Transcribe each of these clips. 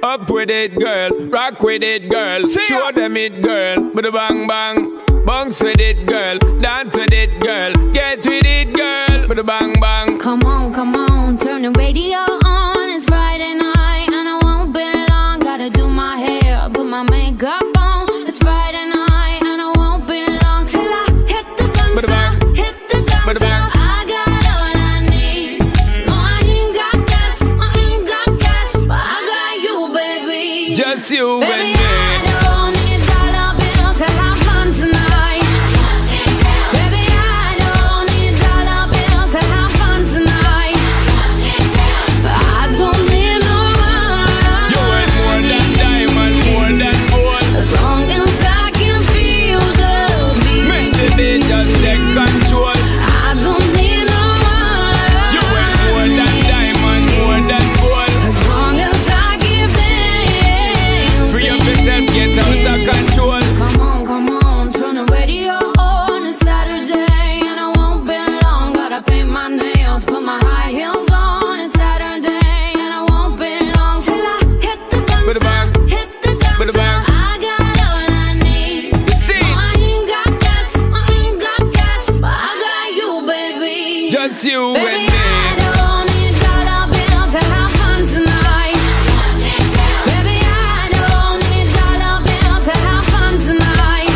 Up with it, girl. Rock with it, girl. Show them it, girl. Bada bang bang. Bounce with it, girl. Dance with it, girl. Get with it, girl. Bada bang bang. Come on, turn the radio on. It's Friday night and I won't be long. Gotta do my hair, put my makeup on. It's Friday night and I won't be long till I hit the dance floor, hit the dance floor. I got all I need. No, I ain't got cash, but I got you, baby. Just you, baby. And me. I don't need dollar bills to have fun tonight. Baby, I don't need dollar bills to have fun tonight. I don't need no money. You ain't more than diamond, more than gold. As long as I can feel the beat. Make the beat just take control. I don't need no money. You ain't more than diamond, more than gold. As long as I give them. Free up yourself, get out of control. Come on, turn the radio on. It's Saturday and I won't be long. Gotta paint my nails, put my high heels on. It's Saturday and I won't be long till I hit the dance floor, hit the dance floor. I got all I need. No, I ain't got cash, but I got you, baby. Just you Baby, and me. I don't need dollar bills to have fun tonight. Baby, I don't need dollar bills to have fun tonight.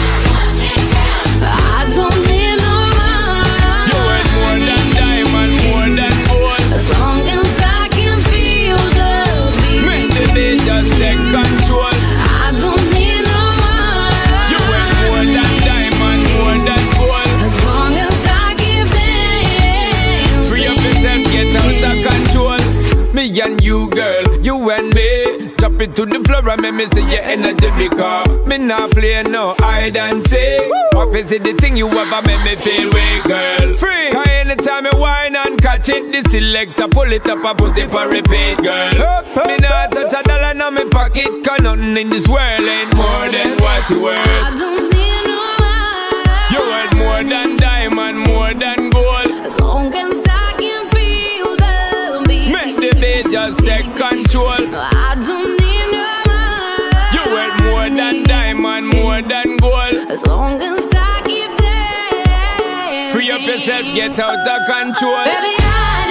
I don't need no You money. ain't more than diamond, more than gold. As long as I can feel the beat. Make the beat just take control. I don't need no You ain't money. more than diamond, more than gold. As long as I give them. Free up yourself, get out of control. Me and you, girl, you and me. Drop it to the floor and make me see your energy because me not play no hide and seek. What is it the thing you ever make me feel weak, girl? Free. Cause anytime you whine and catch it, the selector pull it up and put it for repeat, girl. Me not touch a dollar in my pocket, cause nothing in this world ain't more than what you worth. I don't need no money. You worth more than diamond, more than gold. As long as I can feel the beat. Make the beat just take control. I don't need no money. You worth more than diamond, more than gold. As long as I keep them. Free up yourself, get out of control. Baby, I